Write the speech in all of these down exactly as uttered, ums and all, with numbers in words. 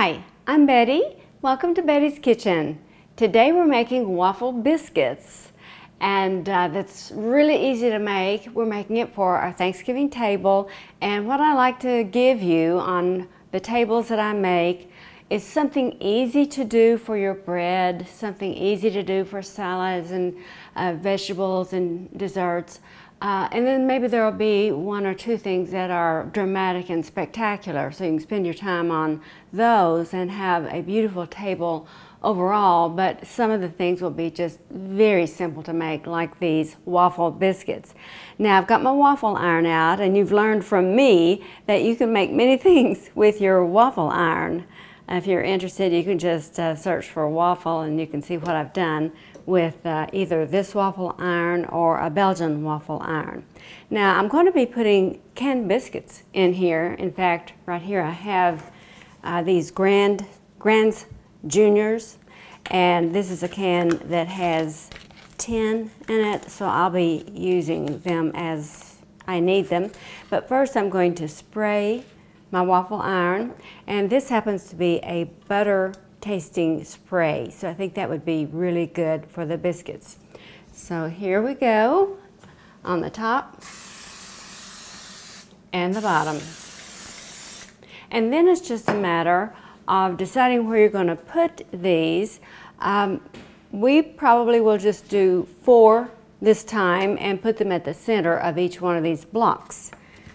Hi, I'm Betty. Welcome to Betty's Kitchen. Today we're making waffle biscuits, and uh, that's really easy to make. We're making it for our Thanksgiving table, and what I like to give you on the tables that I make is something easy to do for your bread, something easy to do for salads and uh, vegetables and desserts. Uh, and then maybe there will be one or two things that are dramatic and spectacular, so you can spend your time on those and have a beautiful table overall. But some of the things will be just very simple to make, like these waffle biscuits. Now I've got my waffle iron out, and you've learned from me that you can make many things with your waffle iron. If you're interested, you can just uh, search for waffle and you can see what I've done with uh, either this waffle iron or a Belgian waffle iron. Now I'm going to be putting canned biscuits in here. In fact, right here I have uh, these Grand Grands Juniors, and this is a can that has ten in it, so I'll be using them as I need them. But first I'm going to spray my waffle iron, and this happens to be a butter tasting spray, so I think that would be really good for the biscuits. So here we go on the top and the bottom. And then it's just a matter of deciding where you're going to put these. Um, we probably will just do four this time and put them at the center of each one of these blocks.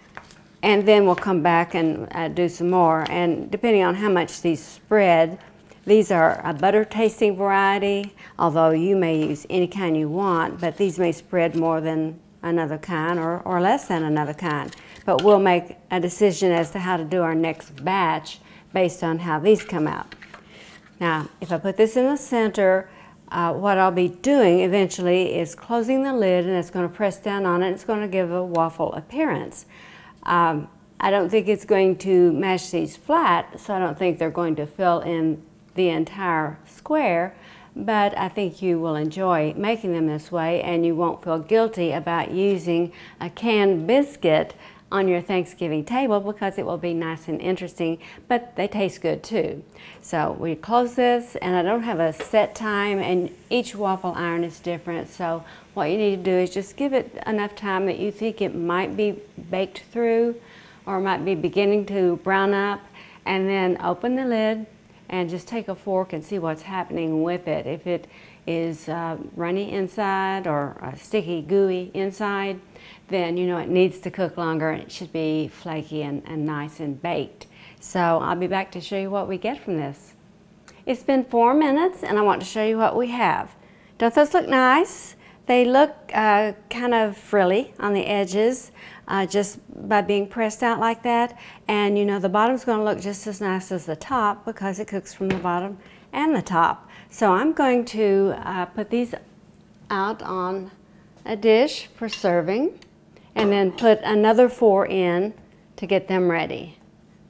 And then we'll come back and uh, do some more. And depending on how much these spread, these are a butter tasting variety, although you may use any kind you want, but these may spread more than another kind or, or less than another kind. But we'll make a decision as to how to do our next batch based on how these come out. Now, if I put this in the center, uh, what I'll be doing eventually is closing the lid, and it's going to press down on it. It's going to give a waffle appearance. Um, I don't think it's going to mash these flat, so I don't think they're going to fill in the entire square, but I think you will enjoy making them this way, and you won't feel guilty about using a canned biscuit on your Thanksgiving table because it will be nice and interesting, but they taste good too. So we close this, and I don't have a set time, and each waffle iron is different, so what you need to do is just give it enough time that you think it might be baked through or might be beginning to brown up, and then open the lid and just take a fork and see what's happening with it. If it is uh, runny inside or uh, sticky, gooey inside, then you know it needs to cook longer, and it should be flaky and, and nice and baked. So I'll be back to show you what we get from this. It's been four minutes, and I want to show you what we have. Don't those look nice? They look uh, kind of frilly on the edges uh, just by being pressed out like that. And you know the bottom's going to look just as nice as the top because it cooks from the bottom and the top. So I'm going to uh, put these out on a dish for serving, and then put another four in to get them ready.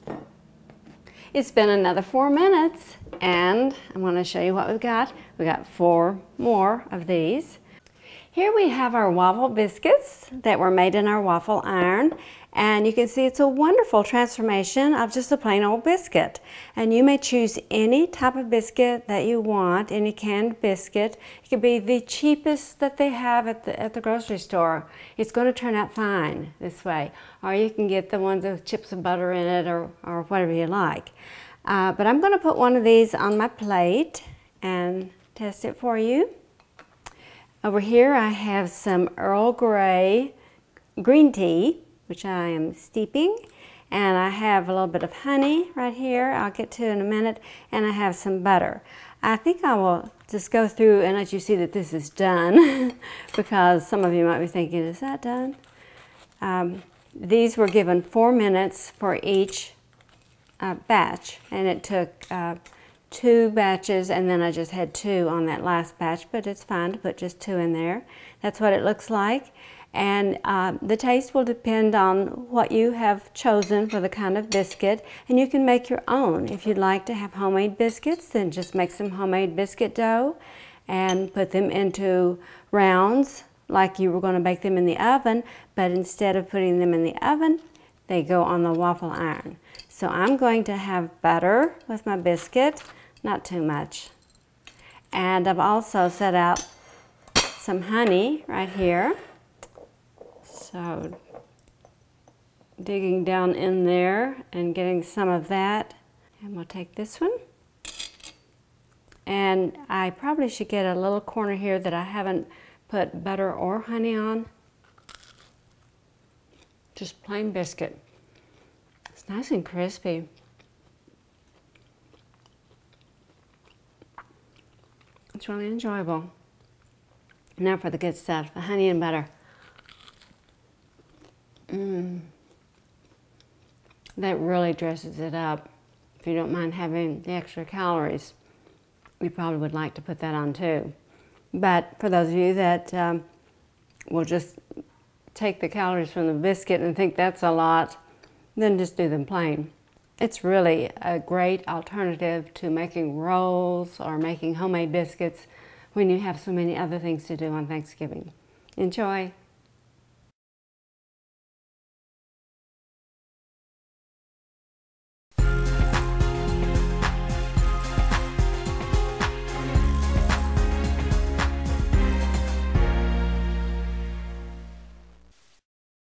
It's been another four minutes, and I'm going to show you what we've got. We got four more of these. Here we have our waffle biscuits that were made in our waffle iron, and you can see it's a wonderful transformation of just a plain old biscuit. And you may choose any type of biscuit that you want, any canned biscuit. It could be the cheapest that they have at the, at the grocery store. It's going to turn out fine this way. Or you can get the ones with chips of butter in it, or, or whatever you like. Uh, but I'm going to put one of these on my plate and test it for you. Over here I have some Earl Grey green tea, which I am steeping, and I have a little bit of honey right here I'll get to in a minute, and I have some butter. I think I will just go through and let you see that this is done because some of you might be thinking, is that done? Um, these were given four minutes for each uh, batch, and it took uh, two batches, and then I just had two on that last batch, but it's fine to put just two in there. That's what it looks like. And uh, the taste will depend on what you have chosen for the kind of biscuit, and you can make your own. If you'd like to have homemade biscuits, then just make some homemade biscuit dough and put them into rounds like you were going to bake them in the oven, but instead of putting them in the oven, they go on the waffle iron. So I'm going to have butter with my biscuit, not too much. And I've also set out some honey right here. So digging down in there and getting some of that. And we'll take this one. And I probably should get a little corner here that I haven't put butter or honey on. Just plain biscuit. It's nice and crispy. It's really enjoyable. Now for the good stuff, the honey and butter. Mmm. That really dresses it up. If you don't mind having the extra calories, you probably would like to put that on too. But for those of you that um, will just take the calories from the biscuit and think that's a lot, then just do them plain. It's really a great alternative to making rolls or making homemade biscuits when you have so many other things to do on Thanksgiving. Enjoy!